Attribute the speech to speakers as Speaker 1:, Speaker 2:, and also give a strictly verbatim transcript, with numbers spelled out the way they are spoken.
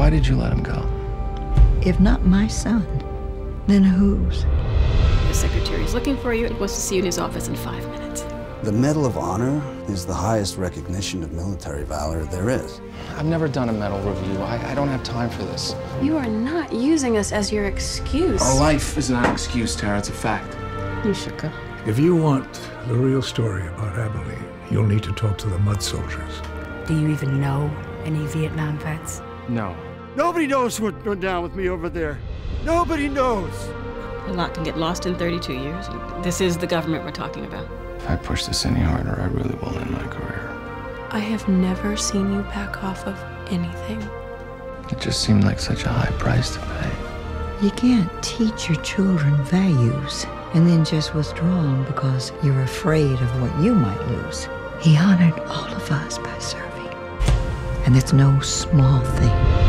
Speaker 1: Why did you let him go?
Speaker 2: If not my son, then whose?
Speaker 3: The secretary is looking for you and wants to see you in his office in five minutes.
Speaker 4: The Medal of Honor is the highest recognition of military valor there is.
Speaker 1: I've never done a medal review. I, I don't have time for this.
Speaker 3: You are not using us as your excuse.
Speaker 1: Our life is not an excuse, Tara. It's a fact.
Speaker 3: You should go.
Speaker 5: If you want the real story about Abilene, you'll need to talk to the mud soldiers.
Speaker 6: Do you even know any Vietnam vets?
Speaker 1: No.
Speaker 7: Nobody knows what went down with me over there. Nobody knows.
Speaker 3: A lot can get lost in thirty-two years. This is the government we're talking about.
Speaker 1: If I push this any harder, I really will end my career.
Speaker 8: I have never seen you back off of anything.
Speaker 1: It just seemed like such a high price to pay.
Speaker 2: You can't teach your children values and then just withdraw them because you're afraid of what you might lose. He honored all of us by serving. And it's no small thing.